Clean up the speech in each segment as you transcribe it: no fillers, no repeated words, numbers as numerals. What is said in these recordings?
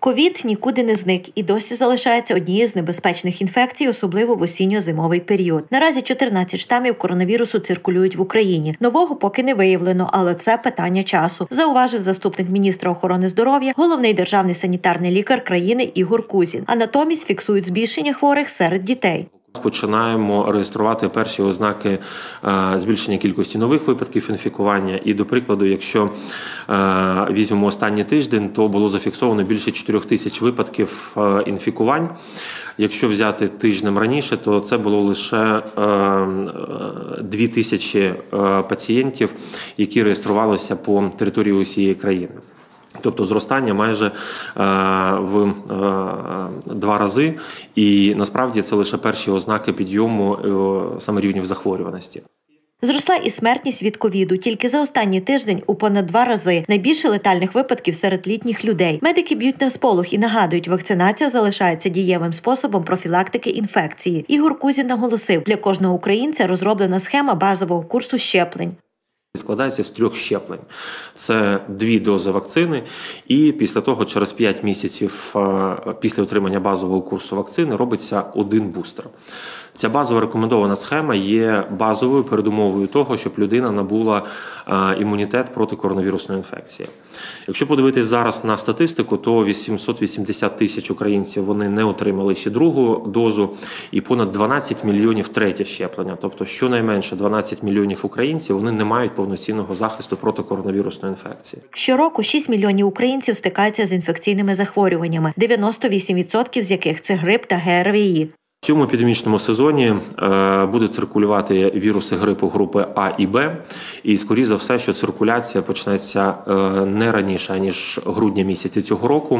Ковід нікуди не зник і досі залишається однією з небезпечних інфекцій, особливо в осінньо-зимовий період. Наразі 14 штамів коронавірусу циркулюють в Україні. Нового поки не виявлено, але це питання часу, зауважив заступник міністра охорони здоров'я, головний державний санітарний лікар країни Ігор Кузін. А натомість фіксують збільшення хворих серед дітей. Починаємо реєструвати перші ознаки збільшення кількості нових випадків інфікування. І, до прикладу, якщо візьмемо останній тиждень, то було зафіксовано більше 4 тисяч випадків інфікувань. Якщо взяти тижнем раніше, то це було лише 2 тисячі пацієнтів, які реєструвалися по території усієї країни. Тобто зростання майже в 2 рази, і насправді це лише перші ознаки підйому саме рівнів захворюваності. Зросла і смертність від ковіду. Тільки за останній тиждень у понад 2 рази. Найбільше летальних випадків серед літніх людей. Медики б'ють на сполох і нагадують, вакцинація залишається дієвим способом профілактики інфекції. Ігор Кузін наголосив, для кожного українця розроблена схема базового курсу щеплень. Складається з 3 щеплень. Це 2 дози вакцини, і після того, через 5 місяців після отримання базового курсу вакцини, робиться 1 бустер. Ця базова рекомендована схема є базовою передумовою того, щоб людина набула імунітет проти коронавірусної інфекції. Якщо подивитись зараз на статистику, то 880 тисяч українців вони не отримали ще 2-гу дозу, і понад 12 мільйонів 3-тє щеплення. Тобто, щонайменше 12 мільйонів українців вони не мають повноцінного захисту проти коронавірусної інфекції. Щороку 6 мільйонів українців стикаються з інфекційними захворюваннями, 98% з яких – це грип та ГРВІ. В цьому епідемічному сезоні будуть циркулювати віруси грипу групи А і Б, і, скоріше за все, що циркуляція почнеться не раніше, ніж грудня місяця цього року.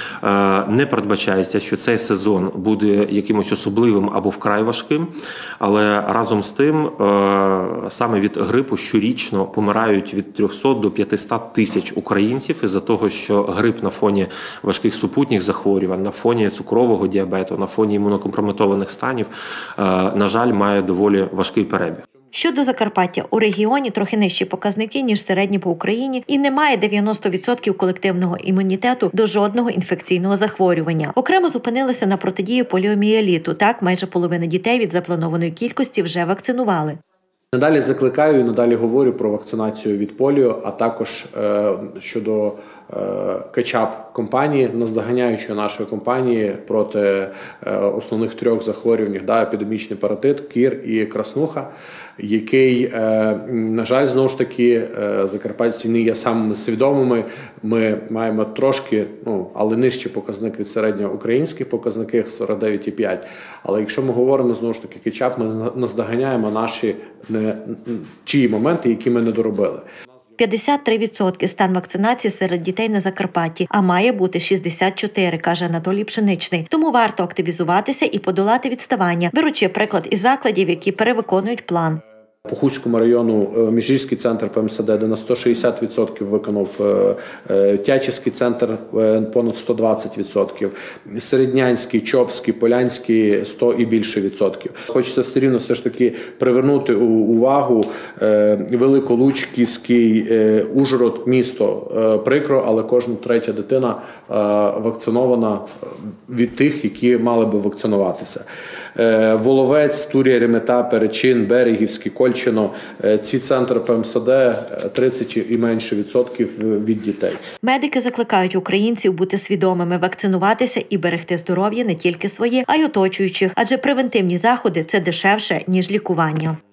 Не передбачається, що цей сезон буде якимось особливим або вкрай важким, але разом з тим саме від грипу щорічно помирають від 300 до 500 тисяч українців із-за того, що грип на фоні важких супутніх захворювань, на фоні цукрового діабету, на фоні імунокомпрометованих станів, на жаль, має доволі важкий перебіг. Щодо Закарпаття, у регіоні трохи нижчі показники, ніж середні по Україні, і немає 90% колективного імунітету до жодного інфекційного захворювання. Окремо зупинилися на протидії поліомієліту. Так, майже половина дітей від запланованої кількості вже вакцинували. Надалі закликаю і надалі говорю про вакцинацію від поліо, а також щодо кетчап-компанії, наздоганяючи нашої компанії проти основних 3 захворювань, епідемічний паротит, кір і краснуха, який, на жаль, знову ж таки, закарпатці не є самими свідомими. Ми маємо трошки, але нижчі показники від середньоукраїнських показників 49,5. Але якщо ми говоримо, знову ж таки, кетчап, ми наздоганяємо наші ті моменти, які ми не доробили. 53% стан вакцинації серед дітей на Закарпатті, а має бути 64%, каже Анатолій Пшеничний. Тому варто активізуватися і подолати відставання, беручи приклад із закладів, які перевиконують план. По Хуцькому району Міжгірський центр ПМСД, де на 160% виконав, Тячівський центр понад 120%, Середнянський, Чопський, Полянський 100 і більше відсотків. Хочеться все рівно все ж таки привернути увагу Великолучківський, Ужгород, місто. Прикро, але кожна 3-я дитина вакцинована від тих, які мали би вакцинуватися. Воловець, Турія, Ремета, Перечин, Берегівський, Кольчино. Ці центри ПМСД 30 і менше відсотків від дітей. Медики закликають українців бути свідомими, вакцинуватися і берегти здоров'я не тільки своє, а й оточуючих. Адже превентивні заходи – це дешевше, ніж лікування.